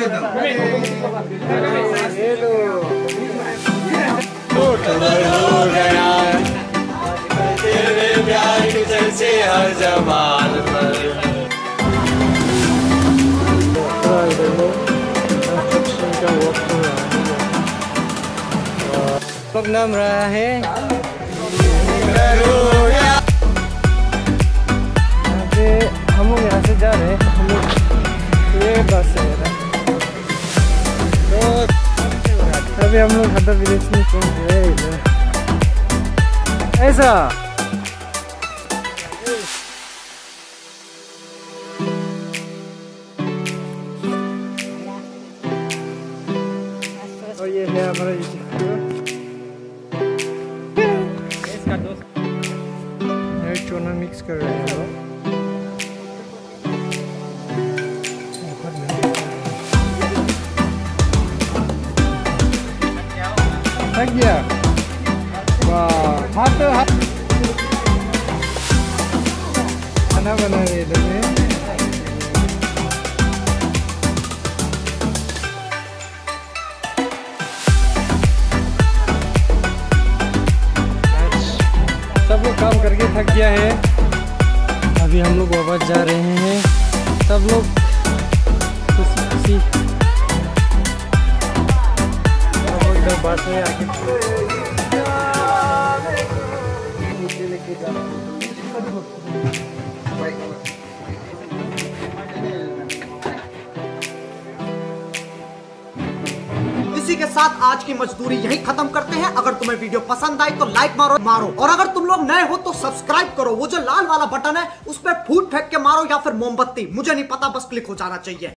तेरे प्यार की चर्चे हर जबान पर। लोग नाम रहा है हम लोग यहाँ से जा रहे हैं। हम लोग ये बस है ना, तो अभी हम लोग हड्डा विलेज में पहुँच गए इधर। ऐसा और ये है हमारा चूना मिक्स कर रहे हैं हम लोग। थक गया, वाह। हाथ खाना बना रहे थे। सब लोग काम करके थक गया है, अभी हम लोग वापस जा रहे हैं। सब लोग खुशी बात में आके लेके जा। इसी के साथ आज की मजदूरी यही खत्म करते हैं। अगर तुम्हें वीडियो पसंद आई तो लाइक मारो और अगर तुम लोग नए हो तो सब्सक्राइब करो। वो जो लाल वाला बटन है उस पर फूट फेंक के मारो या फिर मोमबत्ती, मुझे नहीं पता, बस क्लिक हो जाना चाहिए।